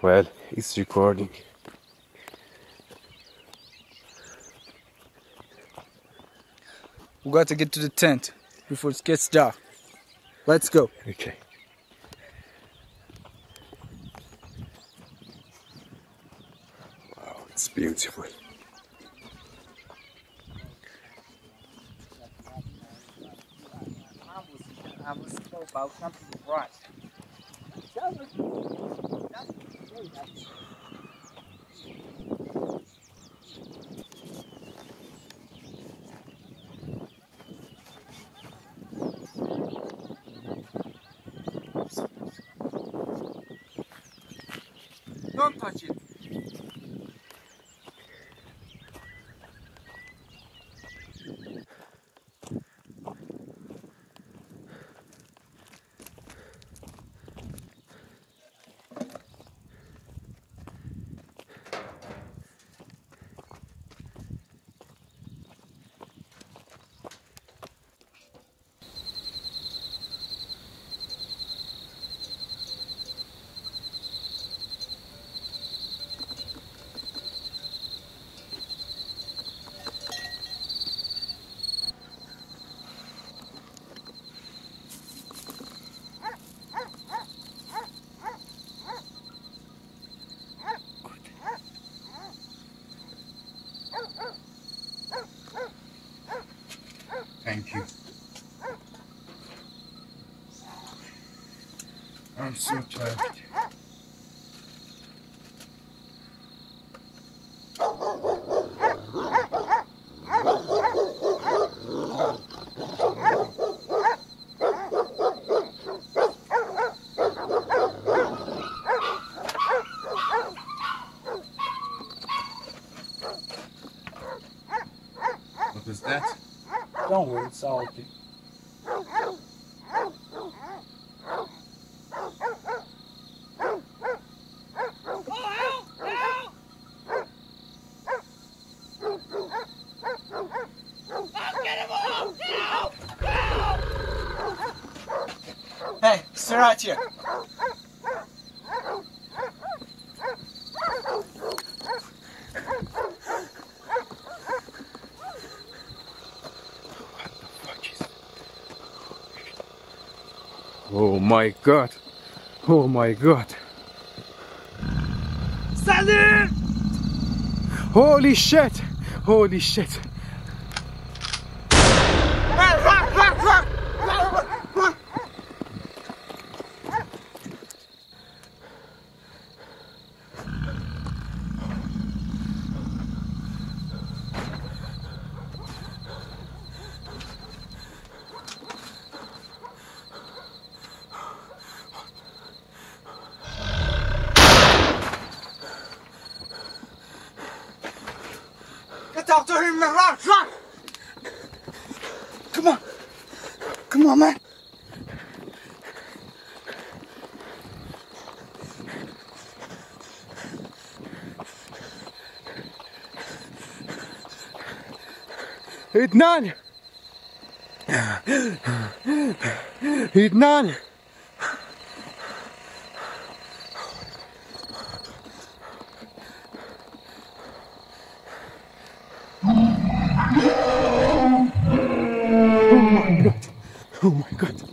Well, it's recording. We got to get to the tent before it gets dark. Let's go. Okay. Wow, it's beautiful. Don't touch it. Thank you. I'm so tired. What was that? Don't worry, it's all okay. Hey, stay right here. Oh my god! Oh my god! Salut! Holy shit! Holy shit! Get after him, man! Run! Come on! Come on, man! Idnan! Idnan! Oh my god! Oh my god!